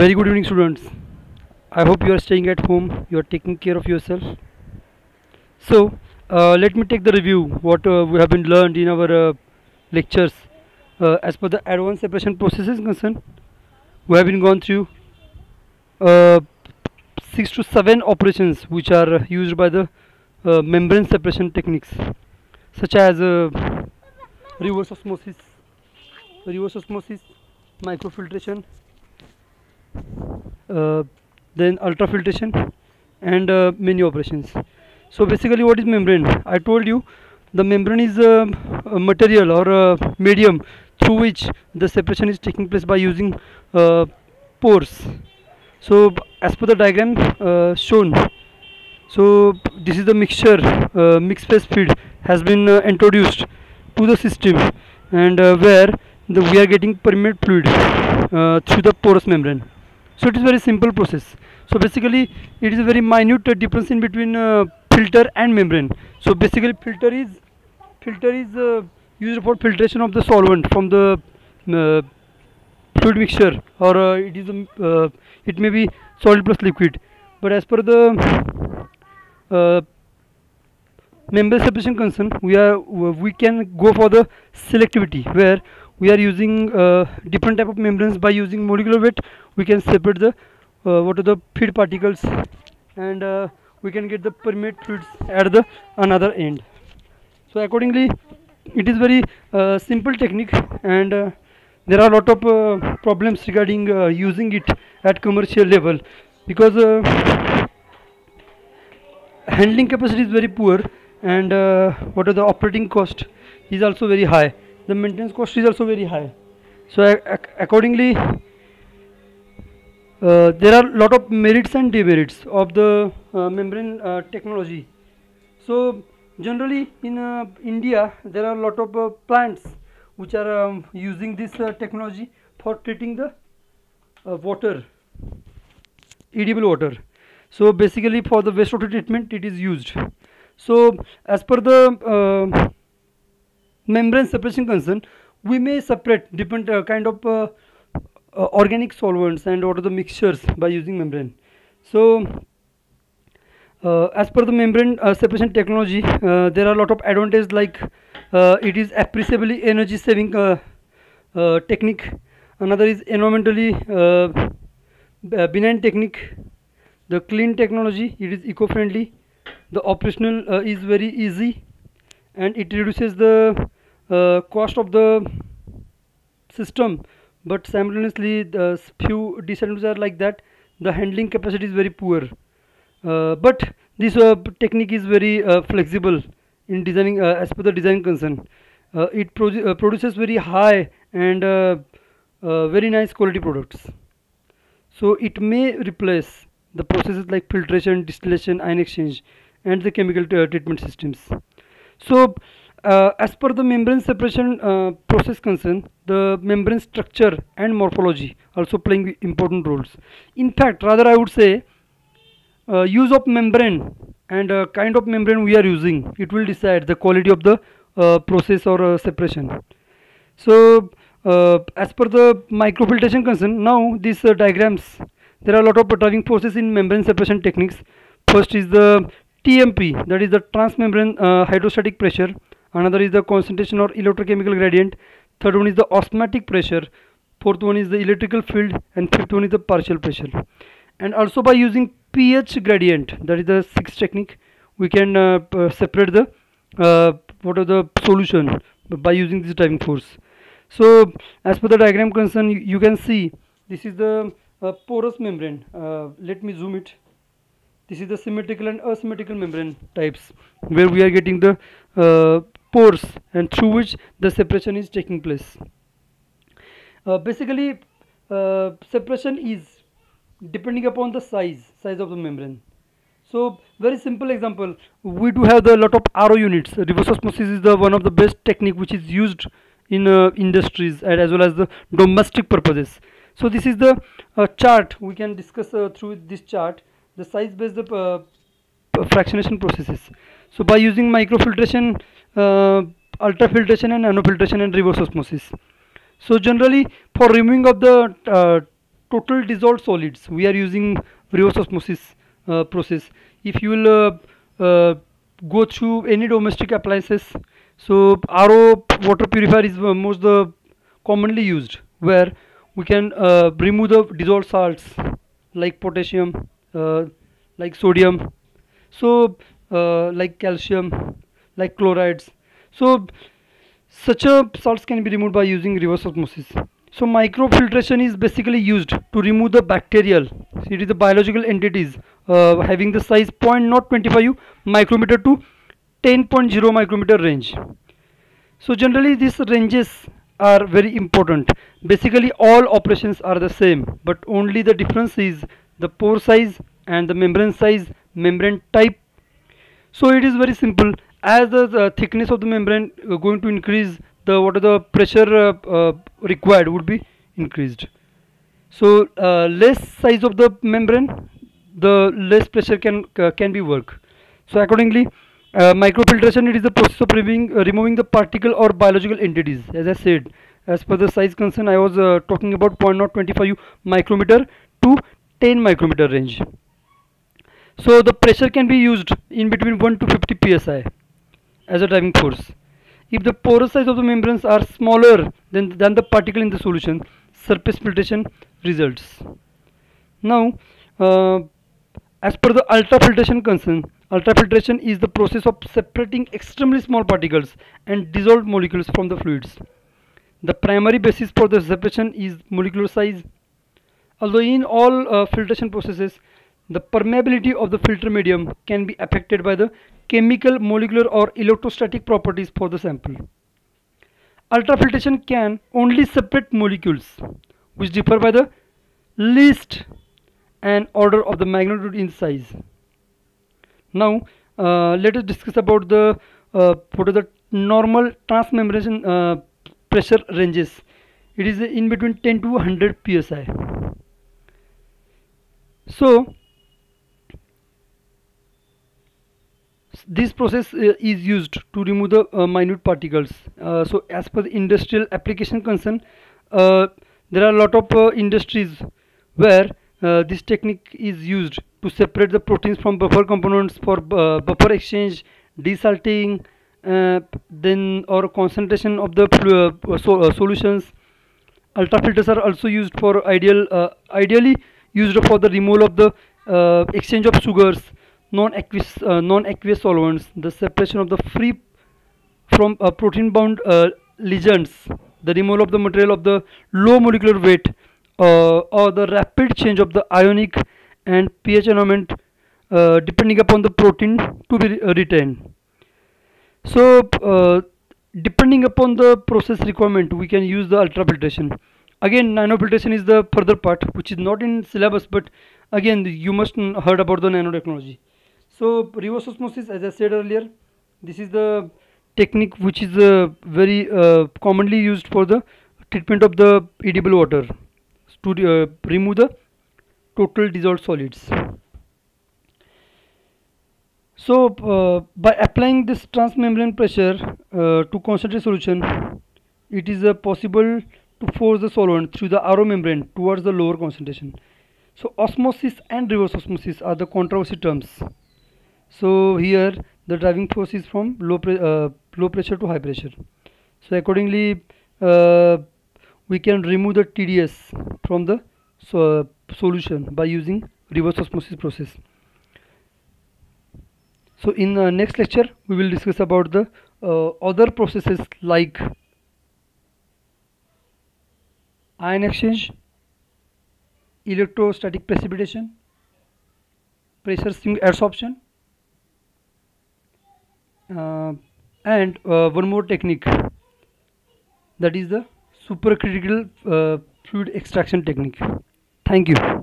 Very good evening, students. I hope you are staying at home, you are taking care of yourself. So, let me take the review what we have been learned in our lectures. As per the advanced separation processes concerned, we have been gone through uh, 6 to 7 operations which are used by the membrane separation techniques, such as reverse osmosis, reverse osmosis, microfiltration, uh, then ultrafiltration, and many operations. So basically, what is membrane? I told you the membrane is a material or a medium through which the separation is taking place by using pores. So as per the diagram shown, so this is the mixture, mixed phase feed has been introduced to the system, and where we are getting permeate fluid through the porous membrane. So it is very simple process. So basically it is a very minute difference in between filter and membrane. So basically filter is used for filtration of the solvent from the uh, fluid mixture, or it may be solid plus liquid. But as per the uh, membrane separation concern, we can go for the selectivity, where we are using different type of membranes. By using molecular weight, we can separate the what are the feed particles, and we can get the permeate fluids at the another end. So accordingly, it is very simple technique, and there are a lot of problems regarding using it at commercial level, because handling capacity is very poor, and what are the operating cost is also very high. The maintenance cost is also very high. So accordingly, there are a lot of merits and demerits of the membrane technology. So generally in India, there are a lot of plants which are using this technology for treating the water, edible water. So basically for the wastewater treatment it is used. So as per the membrane separation concern, we may separate different kind of organic solvents and what are the mixtures by using membrane. So as per the membrane separation technology, there are a lot of advantages, like it is appreciably energy saving technique. Another is environmentally benign technique. The clean technology, it is eco-friendly. The operational is very easy, and it reduces the cost of the system. But simultaneously, the few disadvantages are like that the handling capacity is very poor. But this technique is very flexible in designing, as per the design concern. It produces very high and very nice quality products. So it may replace the processes like filtration, distillation, ion exchange, and the chemical treatment systems. So as per the membrane separation process concern, the membrane structure and morphology also playing important roles. In fact, rather I would say use of membrane and kind of membrane we are using, it will decide the quality of the process or separation. So as per the microfiltration concern, now these diagrams, there are a lot of driving forces in membrane separation techniques. First is the TMP, that is the transmembrane hydrostatic pressure. Another is the concentration or electrochemical gradient. Third one is the osmotic pressure. Fourth one is the electrical field, and fifth one is the partial pressure. And also by using pH gradient, that is the sixth technique, we can separate the what are the solution by using this driving force. So as per the diagram concern, you can see this is the porous membrane. Let me zoom it. This is the symmetrical and asymmetrical membrane types, where we are getting the pores, and through which the separation is taking place. Basically separation is depending upon the size of the membrane. So very simple example, we do have the lot of RO units. Reverse osmosis is the one of the best technique which is used in industries and as well as the domestic purposes. So this is the chart we can discuss through this chart, the size based fractionation processes. So by using microfiltration, ultrafiltration, and nanofiltration, and reverse osmosis. So generally for removing of the total dissolved solids, we are using reverse osmosis process. If you will go through any domestic appliances, so RO water purifier is most commonly used, where we can remove the dissolved salts like potassium, like sodium, so like calcium, like chlorides. So such a salts can be removed by using reverse osmosis. So microfiltration is basically used to remove the bacterial. So it is the biological entities having the size 0.025 micrometer to 10.0 micrometer range. So generally these ranges are very important. Basically all operations are the same, but only the difference is the pore size and the membrane size, membrane type. So it is very simple. As the thickness of the membrane going to increase, the what are the pressure required would be increased. So less size of the membrane, the less pressure can be work. So accordingly, microfiltration, it is the process of removing the particle or biological entities. As I said, as per the size concern, I was talking about 0.025 micrometer to 10 micrometer range. So the pressure can be used in between 1 to 50 psi as a driving force. If the porous size of the membranes are smaller than the particle in the solution, surface filtration results. Now, as per the ultrafiltration concern, ultrafiltration is the process of separating extremely small particles and dissolved molecules from the fluids. The primary basis for the separation is molecular size. Although in all filtration processes, the permeability of the filter medium can be affected by the chemical, molecular or electrostatic properties for the sample. Ultrafiltration can only separate molecules which differ by the least and order of the magnitude in size. Now let us discuss about the what are the normal transmembranation pressure ranges. It is in between 10 to 100 psi. So this process is used to remove the minute particles. So as per the industrial application concern, there are a lot of industries where this technique is used to separate the proteins from buffer components for buffer exchange, desalting, then or concentration of the solutions. Ultrafilters are also used for ideally used for the removal of the exchange of sugars, non-aqueous solvents, the separation of the free from protein bound ligands, the removal of the material of the low molecular weight, or the rapid change of the ionic and pH environment depending upon the protein to be retained. So depending upon the process requirement, we can use the ultrafiltration. Again, nanofiltration is the further part which is not in syllabus, but again you must heard about the nanotechnology. So reverse osmosis, as I said earlier, this is the technique which is very commonly used for the treatment of the edible water to remove the total dissolved solids. So by applying this transmembrane pressure to concentrate solution, it is possible to force the solvent through the RO membrane towards the lower concentration. So osmosis and reverse osmosis are the controversy terms. So here the driving force is from low pressure to high pressure. So accordingly we can remove the TDS from the solution by using reverse osmosis process. So in the next lecture we will discuss about the other processes like ion exchange, electrostatic precipitation, pressure swing adsorption, and one more technique, that is the supercritical fluid extraction technique. Thank you.